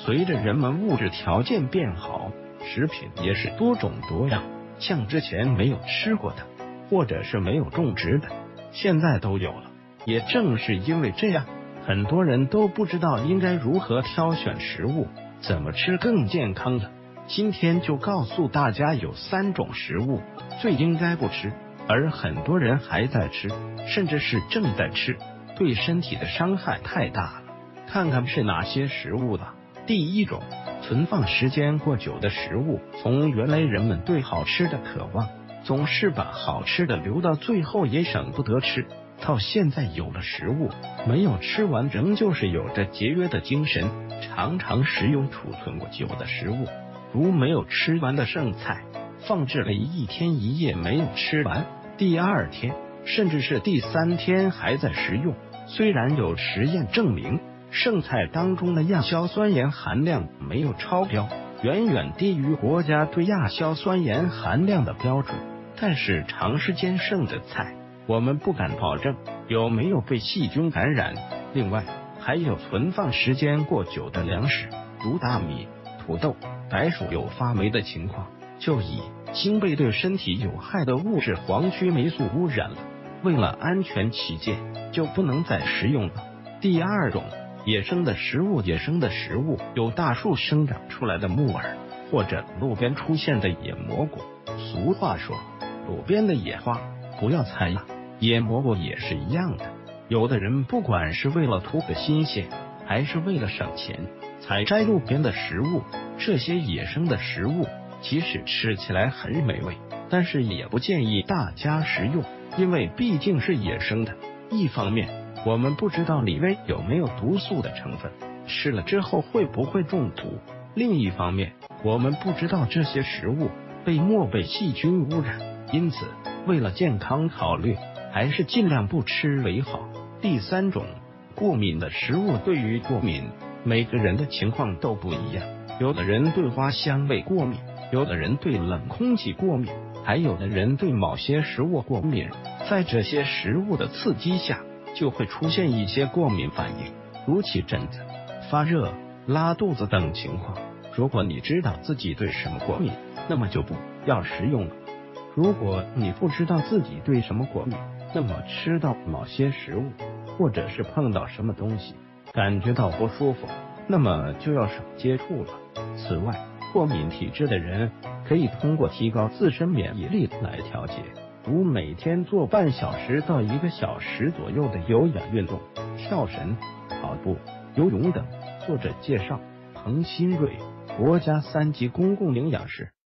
随着人们物质条件变好，食品也是多种多样，像之前没有吃过的，或者是没有种植的，现在都有了。也正是因为这样，很多人都不知道应该如何挑选食物，怎么吃更健康了。今天就告诉大家，有3种食物最应该不吃，而很多人还在吃，甚至是正在吃，对身体的伤害太大了。看看是哪些食物吧。第一种，存放时间过久的食物。从原来人们对好吃的渴望，总是把好吃的留到最后也省不得吃，到现在有了食物没有吃完，仍旧是有着节约的精神，常常食用储存过久的食物，如没有吃完的剩菜，放置了1天1夜没有吃完，第2天甚至是第3天还在食用。虽然有实验证明剩菜当中的亚硝酸盐含量没有超标，远远低于国家对亚硝酸盐含量的标准，但是长时间剩的菜，我们不敢保证有没有被细菌感染。另外，还有存放时间过久的粮食，如大米、土豆、白薯有发霉的情况，就已经被对身体有害的物质黄曲霉素污染了，为了安全起见，就不能再食用了。第2种，野生的食物。野生的食物有大树生长出来的木耳，或者路边出现的野蘑菇。俗话说，路边的野花不要采呀，野蘑菇也是一样的。有的人不管是为了图个新鲜，还是为了省钱，采摘路边的食物。这些野生的食物即使吃起来很美味，但是也不建议大家食用，因为毕竟是野生的。一方面，我们不知道里面有没有毒素的成分，吃了之后会不会中毒；另一方面，我们不知道这些食物莫被细菌污染，因此为了健康考虑，还是尽量不吃为好。第3种，过敏的食物。对于过敏，每个人的情况都不一样，有的人对花香味过敏，有的人对冷空气过敏，还有的人对某些食物过敏。在这些食物的刺激下，就会出现一些过敏反应，如起疹子、发热、拉肚子等情况。如果你知道自己对什么过敏，那么就不要食用了。如果你不知道自己对什么过敏，那么吃到某些食物，或者是碰到什么东西感觉到不舒服，那么就要少接触了。此外，过敏体质的人可以通过提高自身免疫力来调节，如每天做半小时到1个小时左右的有氧运动，跳绳、跑步、游泳等。作者介绍：彭新瑞，国家3级公共营养师。